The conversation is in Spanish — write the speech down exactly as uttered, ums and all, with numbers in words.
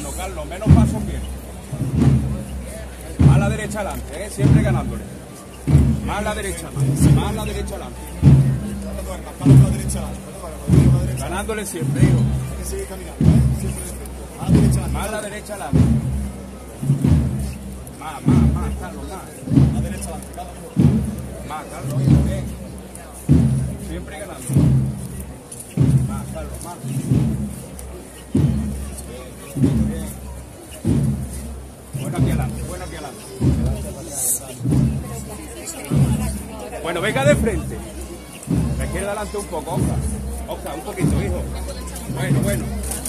Bueno, Carlos, menos pasos bien. Más a la derecha adelante, ¿eh? Siempre ganándole. Más a la derecha, más, más a la derecha adelante. Ganándole siempre, hijo. Más a la derecha adelante. Más, más, más, Carlos, más. La derecha adelante, Carlos. Más, Carlos, hijo, bien. Siempre ganando. Más, Carlos, más. Bien, bien. Buena aquí adelante, buena aquí adelante. Bueno, venga de frente. Me quiere adelante un poco, Oscar. Oscar, un poquito, hijo. Bueno, bueno.